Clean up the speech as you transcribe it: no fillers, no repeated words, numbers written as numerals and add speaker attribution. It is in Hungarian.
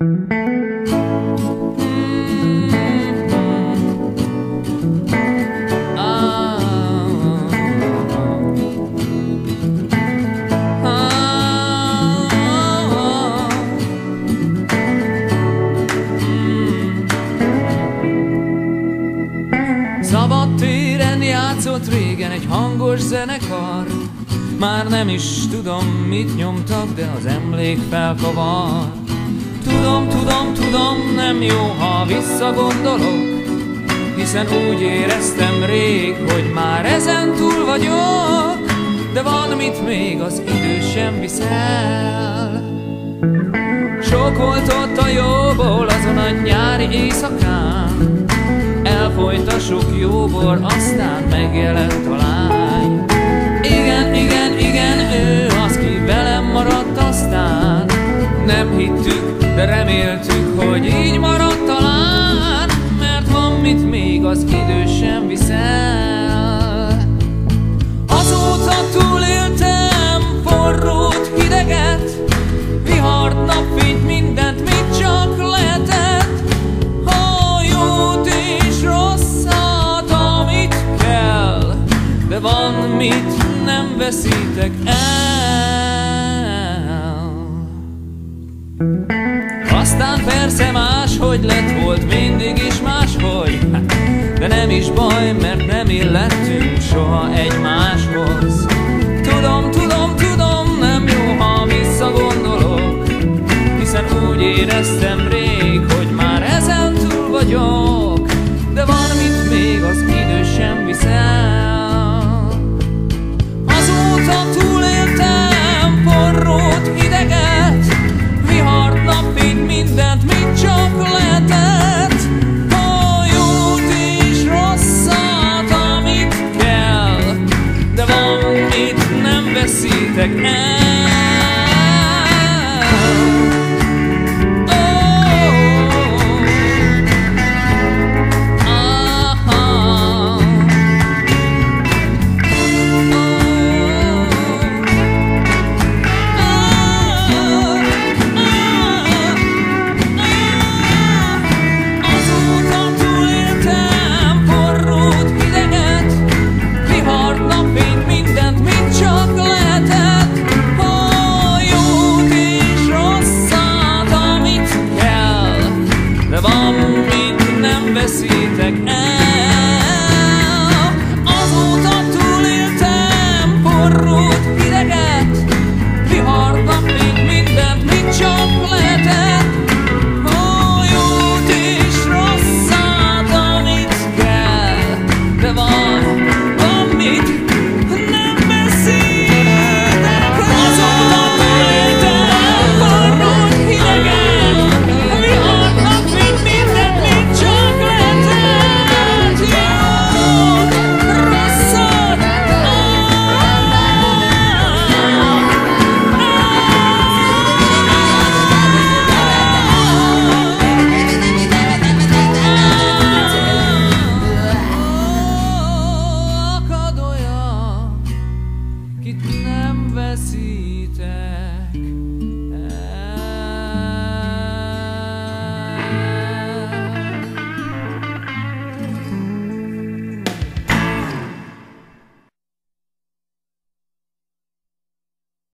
Speaker 1: Szabadtéren játszott régen egy hangos zenekar. Már nem is tudom, mit nyomtak, de az emlék felkavar. Tudom, nem jó, ha visszagondolok, hiszen úgy éreztem rég, hogy már ezen túl vagyok. De van mit még az idő sem viszel. Sok volt ott a jóból azon a nyári éjszakán. Elfolyt a sok jóbor, aztán megjelent a lány. Igen, ő az, ki velem maradt aztán. Nem hittük, de reméltük, hogy így maradt talán. Mert van mit még az idő sem viszel. Azóta túléltem forrót, hideget, vihart, napfényt, mindent, mit csak lehetett. Ha jót és rosszat, amit kell, de van mit nem veszítek el. Aztán persze máshogy lett, volt mindig is máshogy. De nem is baj, mert nem illettünk soha egymáshoz. Tudom, nem jó, ha visszagondolok, hiszen úgy éreztem rég,